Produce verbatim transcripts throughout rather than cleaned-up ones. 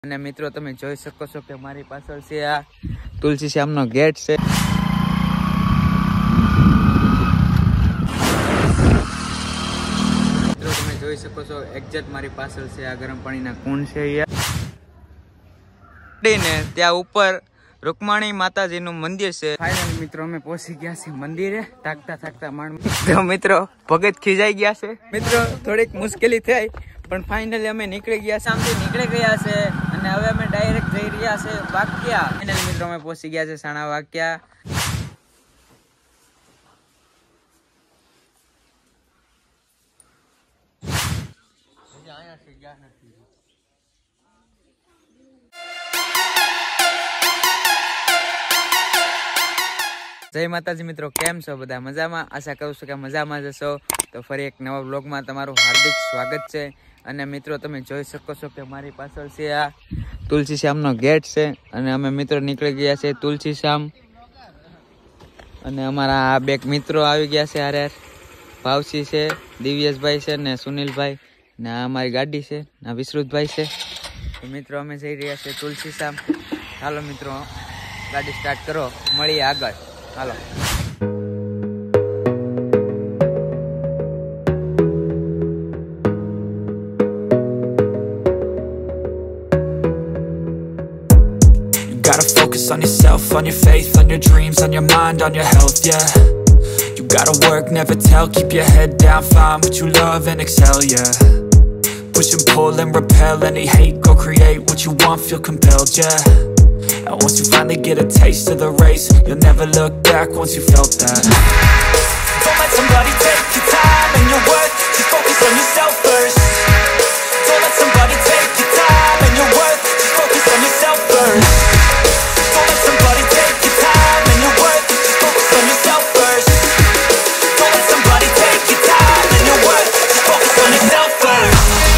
અને મિત્રો તમે જોઈ શકો છો કે મારી પાછળ છે આ તુલસી શ્યામનો ગેટ છે। મિત્રો તમે જોઈ શકો છો એક્ઝેક્ટ મારી પાછળ છે આ ગરમ પાણીના કુંડ છે। અહીંયા ત્યાં ઉપર रुक्माणी माताजी नु मंदिर से फाइनल मित्रों में पहुंची गया से मंदिर है ताकता ताकता माण तो मित्रों भगत खींचाई गया से मित्रों थोड़ी मुश्किल थी पण फाइनली અમે નીકળી ગયા સામથી નીકળી ગયા છે અને હવે અમે ડાયરેક્ટ જઈ રહ્યા છે વાક્યા। ફાઇનલ મિત્રો અમે પહોંચી ગયા છે સાણા વાક્યા। जय माताजी मित्रों केम छो बधा मजामां? आशा करूं छुं के मजामां ज छो। तो फरी एक नवा व्लॉगमां तमारुं हार्दिक स्वागत छे। अने मित्रों तमे जोई शको छो के मारी पाछळ छे आ तुलसी श्यामनो गेट छे अने अमे मित्रों निकળી ગયા છે तुलसी श्याम અને અમારા આ બે મિત્રો આવી ગયા છે હારે ભાવસી છે દિવ્યેશભાઈ છે ને સુનિલભાઈ ને આ અમારી ગાડી છે આ વિશ્રુતભાઈ છે। તો મિત્રો અમે જઈ રહ્યા છે तुलसी श्याम। હાલો મિત્રો ગાડી સ્ટાર્ટ કરો મળીએ આગળ હાલો। Gotta focus on yourself, on your faith, on your dreams, on your mind, on your health, yeah. You gotta work, never tell, keep your head down, find what you love and excel, yeah. Push and pull and repel any hate, go create what you want, feel compelled, yeah. And once you finally get a taste of the race, you'll never look back once you felt that. Don't let somebody take your time and your worth, just focus on yourself first. Don't let somebody take your time and your worth, just focus on yourself first. Don't let somebody take your time and your worth, just focus on yourself first. Don't let somebody take your time and your worth, just focus on yourself first.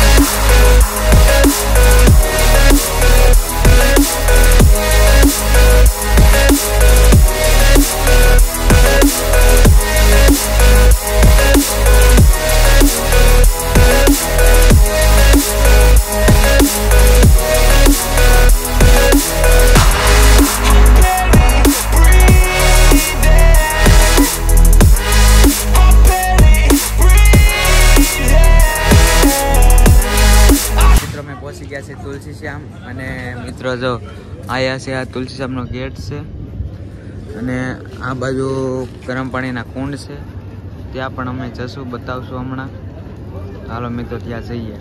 तुलसी श्याम अने मित्रों जो आया से आ तुलसी श्याम नो gate से अने आ बाजू गरम पानी ना कुंड से त्या पण अमे जशुं बतावशुं हमणां। हालो मित्रों त्यां जईए।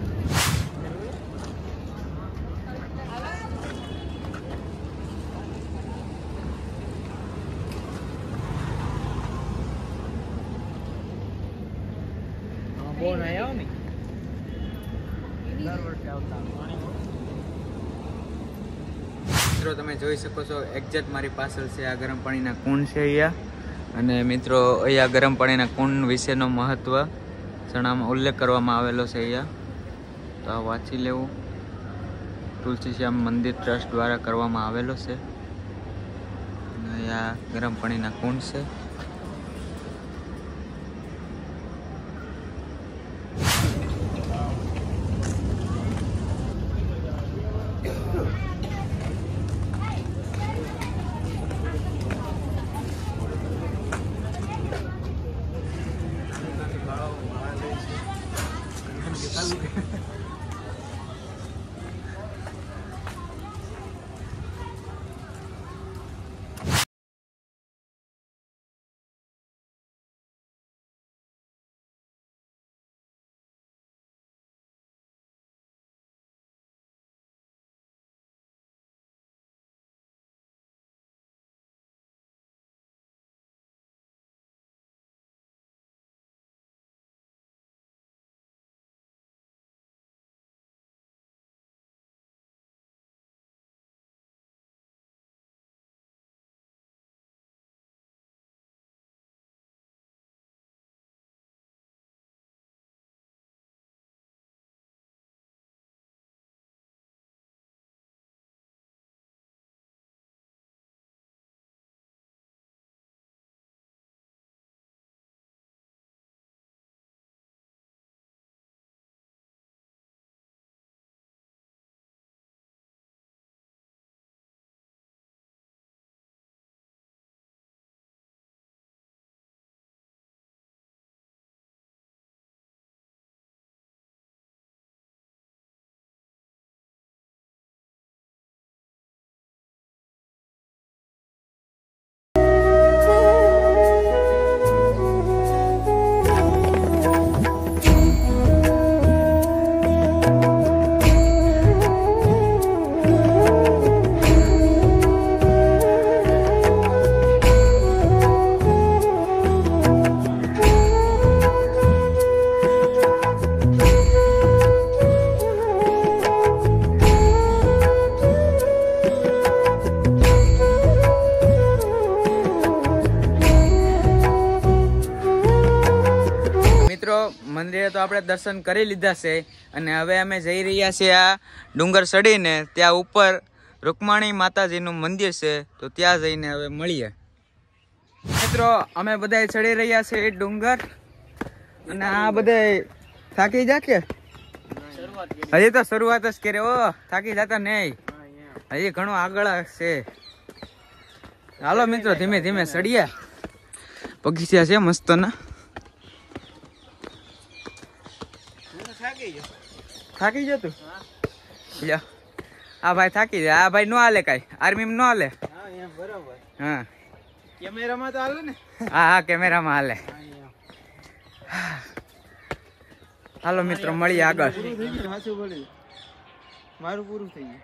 बोल नहीं आओ नहीं મિત્રો તમે જોઈ શકો છો એક્ઝેક્ટ મારી પાછળ છે આ ગરમ પાણીના કુંડ છે અહીંયા અને મિત્રો અહીંયા ગરમ પાણીના કુંડ વિશેનો મહત્વ જણાવવામાં ઉલ્લેખ કરવામાં આવેલો છે અહીંયા। તો આ વાંચી લેવું तुलसी श्याम मंदिर ट्रस्ट द्वारा કરવામાં આવેલો છે અને અહીંયા ગરમ પાણીના કુંડ છે। મંદિરે તો આપણે દર્શન કરી લીધા છે અને હવે અમે જઈ રહ્યા છીએ આ ડુંગર ચડીને ત્યાં ઉપર રૂકમાણી માતાજીનું મંદિર છે, તો ત્યાં જઈને હવે મળીએ. મિત્રો અમે બધા ચડી રહ્યા છે એ ડુંગર અને આ બધા થાકી જા કે હજી તો શરૂઆત જ કરે. ઓ થાકી જતા નહીં, હજી ઘણું આગળ છે. હાલો મિત્રો ધીમે ધીમે ચડીએ. પગથિયા છે મસ્ત ના. થાકી ગયો તું? આ ભાઈ થાકી જાય. આ ભાઈ નો હાલે કઈ, આર્મી નો હાલે. હા કેમેરામાં તો હાલે ને. હા હા કેમેરામાં હાલે. હાલો મિત્રો મળીએ આગળ. મારું પૂરું થઈ ગયું.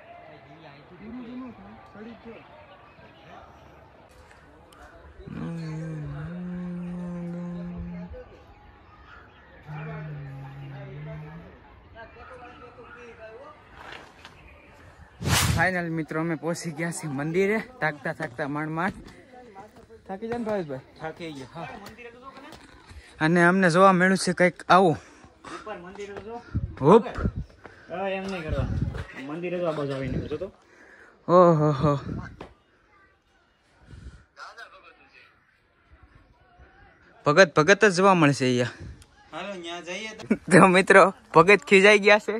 ફાઇનલ મિત્રો અમે પહોંચી ગયા છીએ મંદિરે. થાકતા થાકતા માંડ માંડ થાકી જાય ને ભાવેશભાઈ? થાકી ગયા. અને અમને જોવા મળ્યું છે કઈક આવું. હોપ એમ નહીં કરવા મંદિરે તો આ બાજુ આવીને જોતો. ઓહો હો ભગત ભગત જ જોવા મળશે અહીંયા. તો મિત્રો ભગત ખીજાઈ ગયા છે.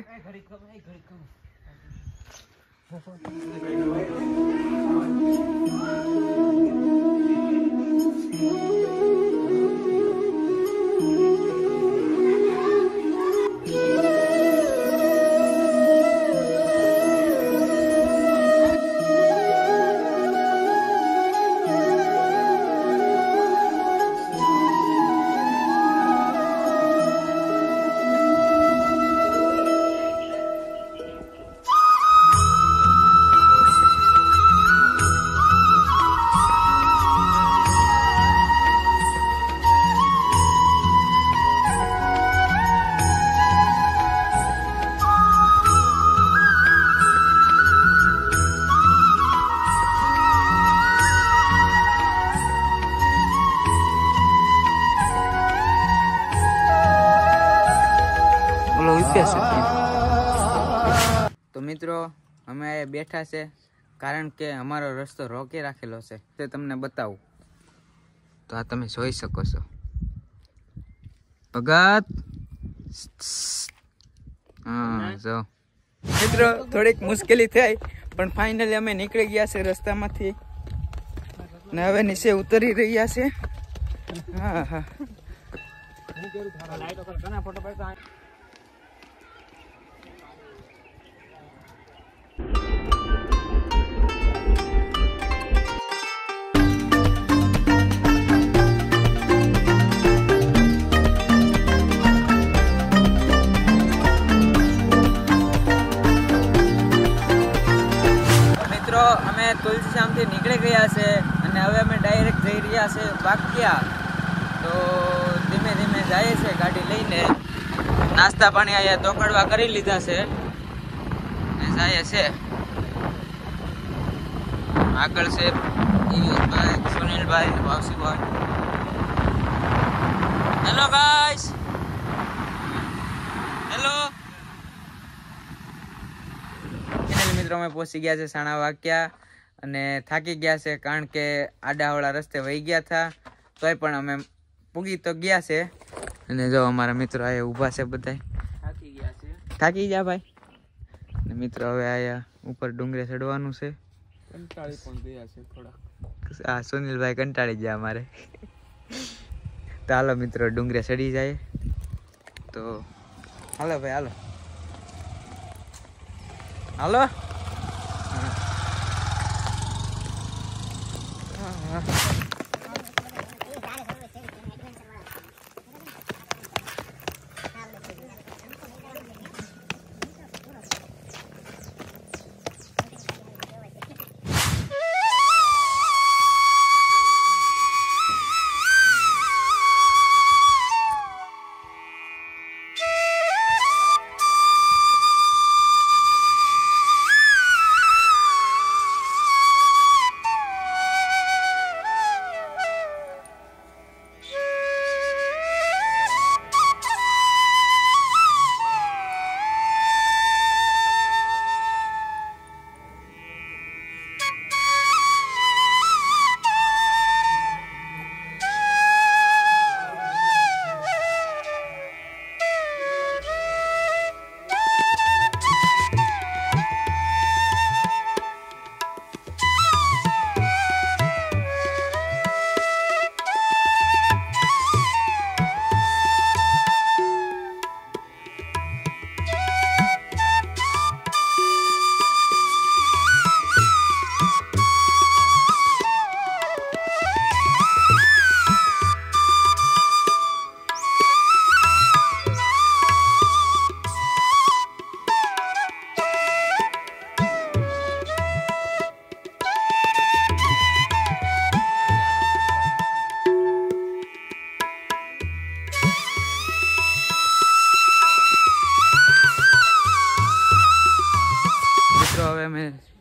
તો મિત્રો અમે બેઠા છે કારણ કે અમારો રસ્તો રોકી રાખેલો છે, તે તમને બતાવું. તો આ તમે જોઈ શકો છો. ભગત હા જો મિત્રો થોડીક મુશ્કેલી થઈ પણ ફાઇનલી અમે નીકળી ગયા છે રસ્તામાંથી ને હવે નીચે ઉતરી રહ્યા છે. હા હા અમે તુલસીશ્યામથી નીકળી ગયા છે અને હવે અમે ડાયરેક્ટ જઈ રહ્યા છે બાકિયા. તો ધીમે ધીમે જાય છે ગાડી લઈને. નાસ્તા પાણી અહીંયા તોકડવા કરી લીધા છે ને જાય છે. આગળ છે ઈવેશભાઈ, સુનિલભાઈ, વાવસીભાઈ. હેલો ગાઈસ, હેલો મિત્રો. અમે પહોંચી ગયા છે સાણા વાક્યા અને થાકી ગયા છે કારણ કે આડાવાળા રસ્તે વહી ગયા હતા, તોય પણ અમે પૂગી તો ગયા છે. અને જો અમારા મિત્રો આ ઊભા છે, બધા થાકી ગયા છે. થાકી ગયા ભાઈ. અને મિત્રો હવે આયા ઉપર ડુંગરે ચડવાનું છે. કંટાળી પણ ગયા છે થોડા. હા સુનિલભાઈ કંટાળી ગયા અમારે. તો હાલો મિત્રો ડુંગરે ચડી જાય. તો હાલો ભાઈ હાલો હાલો.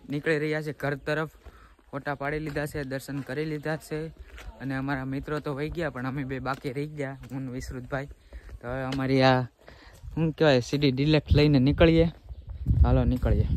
નીકળી રહ્યા છે ઘર તરફ. ફોટા પાડી લીધા છે, દર્શન કરી લીધા છે અને અમારા મિત્રો તો વહી ગયા, પણ અમે બે બાકી રહી ગયા, હું વિશ્રુતભાઈ. તો હવે અમારી આ શું કહેવાય સીડી ડિલેક્ટ લઈને નીકળીએ. હાલો નીકળીએ.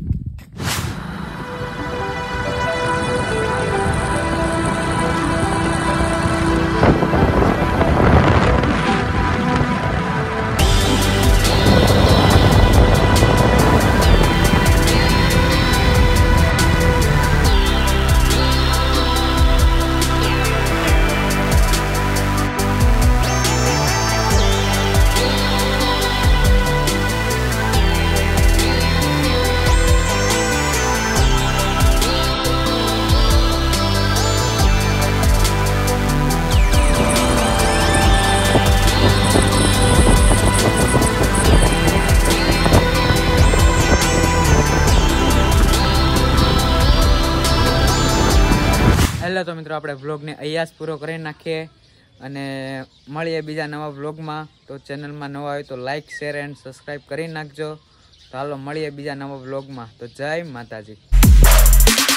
હેલો તો મિત્રો, આપણે વ્લોગને અહીંયા જ પૂરો કરી નાખીએ અને મળીએ બીજા નવા વ્લોગમાં. તો ચેનલમાં નવા હોય તો લાઇક, શેર એન્ડ સબસ્ક્રાઈબ કરી નાખજો. તો હાલો મળીએ બીજા નવા વ્લોગમાં. તો જય માતાજી.